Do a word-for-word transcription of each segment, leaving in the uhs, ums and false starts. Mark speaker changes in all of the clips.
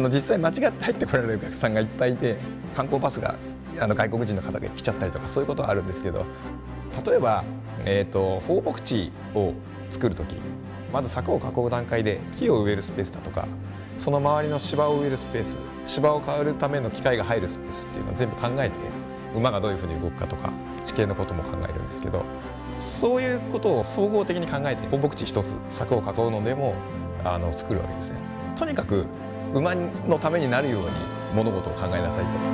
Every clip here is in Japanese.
Speaker 1: の実際間違って入ってこられるお客さんがいっぱいいて、観光バスがあの外国人の方が来ちゃったりとか、そういうことはあるんですけど、例えば、えーと、放牧地を作る時、まず柵を囲う段階で木を植えるスペースだとか、その周りの芝を植えるスペース、芝を変えるための機械が入るスペースっていうのを全部考えて、馬がどういうふうに動くかとか地形のことも考えるんですけど、そういうことを総合的に考えて放牧地一つ柵を囲うのでもあの作るわけですね。とにかく馬のためになるように物事を考えなさいと。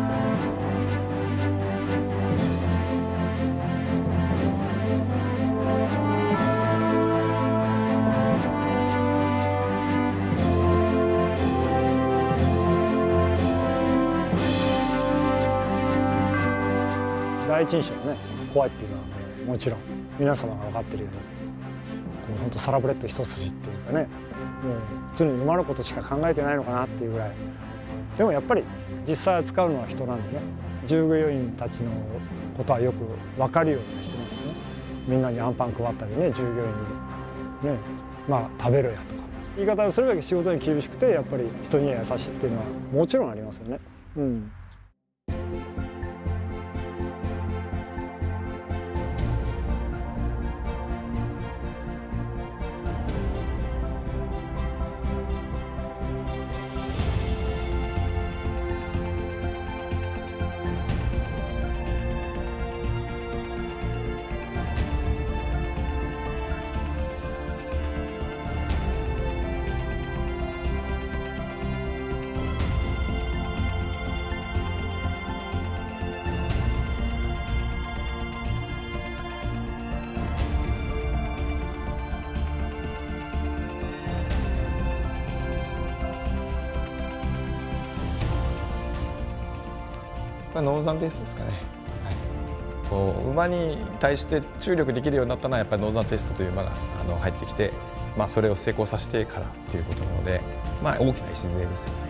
Speaker 2: 第一印象がね怖いっていうのはもちろん皆様が分かっているように、こう本当サラブレッド一筋っていうかね、もう常に馬のことしか考えてないのかなっていうぐらい。でもやっぱり実際扱うのは人なんでね、従業員たちのことはよく分かるようにしてますね。みんなにアンパン配ったりね、従業員にね、まあ食べろやとか言い方をするだけ仕事に厳しくて、やっぱり人には優しいっていうのはもちろんありますよね。うん。
Speaker 1: ノーザンテイストですかね。はい、こう馬に対して注力できるようになったのはやっぱりノーザンテイストという馬があの入ってきて、まあ、それを成功させてからということなので、まあ、大きな礎ですよね。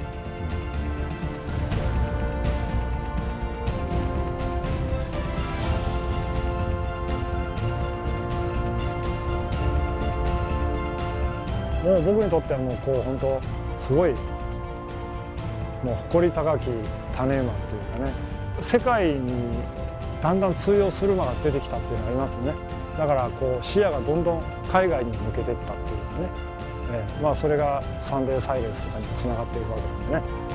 Speaker 2: もう僕にとってはもうこう本当すごいもう誇り高き種馬っていうかね、世界にだんだん通用する馬が出てきたっていうのがありますよね。だからこう視野がどんどん海外に向けていったっていうかね、ええ、まあそれがサンデーサイレンスとかにつながっていくわけなんでね。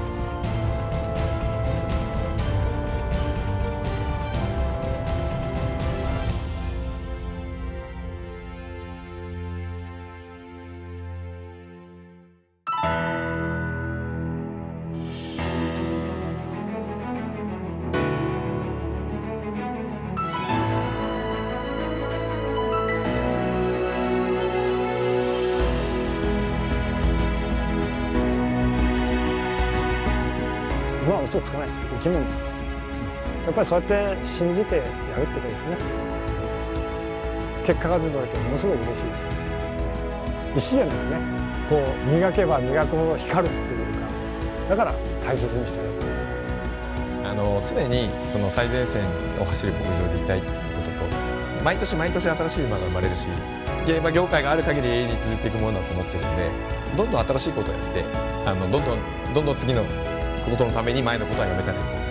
Speaker 2: 馬は嘘つかないです。生き物です。やっぱりそうやって信じてやるってことですね。結果が出た時はものすごい嬉しいです。石じゃないですかね。こう磨けば磨くほど光るっていうか、だから大切にしてる。
Speaker 1: あの常にその最前線を走る牧場でいたいっていうことと、毎年毎年新しい馬が生まれるし、競馬業界がある限り永遠に続いていくものだと思ってるんで、どんどん新しいことをやって、あのどんどんどんどん次のことのために前のことはやめたらいいと。